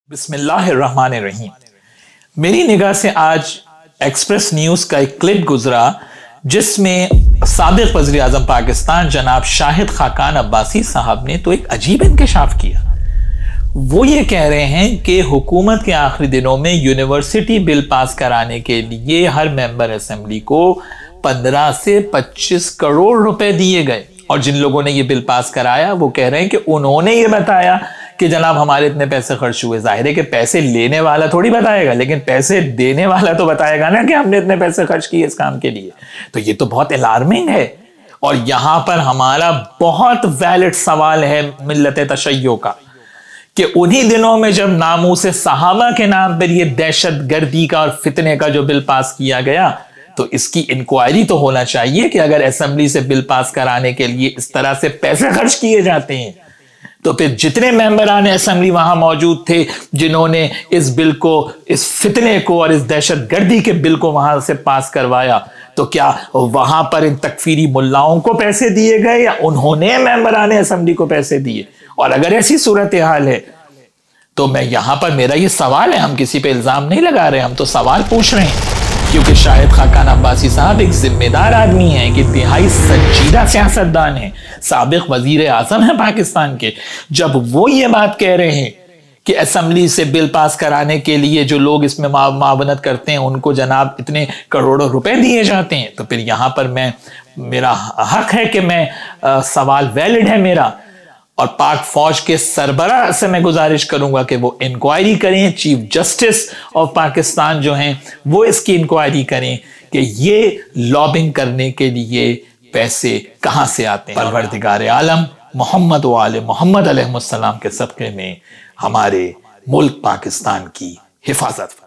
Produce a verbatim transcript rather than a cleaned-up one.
बिस्मिल्लाहिर्रहमानिर्रहीम। मेरी निगाह से आज एक्सप्रेस न्यूज का एक क्लिप गुजरा जिसमें साबिक वज़ीर आज़म पाकिस्तान जनाब शाहिद खाकान अब्बासी साहब ने तो एक अजीब इंकशाफ किया। वो ये कह रहे हैं कि हुकूमत के आखिरी दिनों में यूनिवर्सिटी बिल पास कराने के लिए हर मेंबर असेंबली को पंद्रह से पच्चीस करोड़ रुपए दिए गए, और जिन लोगों ने ये बिल पास कराया वो कह रहे हैं कि उन्होंने ये बताया कि जनाब हमारे इतने पैसे खर्च हुए। जाहिर है कि पैसे लेने वाला थोड़ी बताएगा, लेकिन पैसे देने वाला तो बताएगा ना कि हमने इतने पैसे खर्च किए इस काम के लिए। तो ये तो बहुत अलार्मिंग है। और यहां पर हमारा बहुत वैलिड सवाल है मिल्लत तशय्यो का कि उन्हीं दिनों में जब नामूस सहाबा के नाम पर यह दहशत गर्दी का और फितने का जो बिल पास किया गया, तो इसकी इंक्वायरी तो होना चाहिए कि अगर असेंबली से बिल पास कराने के लिए इस तरह से पैसे खर्च किए जाते हैं तो फिर जितने मेंबरान असेंबली वहां मौजूद थे जिन्होंने इस बिल को, इस फितने को और इस दहशत गर्दी के बिल को वहां से पास करवाया, तो क्या वहां पर इन तकफीरी मुल्लाओं को पैसे दिए गए या उन्होंने मेंबरान असेंबली को पैसे दिए? और अगर ऐसी सूरत हाल है तो मैं यहां पर, मेरा ये सवाल है, हम किसी पे इल्जाम नहीं लगा रहे, हम तो सवाल पूछ रहे हैं, क्योंकि शाहिद खाकान अब्बासी साहब एक जिम्मेदार आदमी हैं, कि इंतहाई संजीदा सियासतदान हैं, साबिक वजीर आजम हैं पाकिस्तान के। जब वो ये बात कह रहे हैं कि असेंबली से बिल पास कराने के लिए जो लोग इसमें मावनत करते हैं उनको जनाब इतने करोड़ों रुपए दिए जाते हैं, तो फिर यहां पर मैं, मेरा हक है कि मैं आ, सवाल वैलिड है मेरा, और पाक फौज के सरबराह से मैं गुजारिश करूंगा कि वो इंक्वायरी करें, चीफ जस्टिस ऑफ पाकिस्तान जो हैं वो इसकी इंक्वायरी करें कि ये लॉबिंग करने के लिए पैसे कहां से आते हैं। परवरदिगार आलम मोहम्मद व आले मोहम्मद अलैहिस्सलाम के सदक़े में हमारे मुल्क पाकिस्तान की हिफाजत।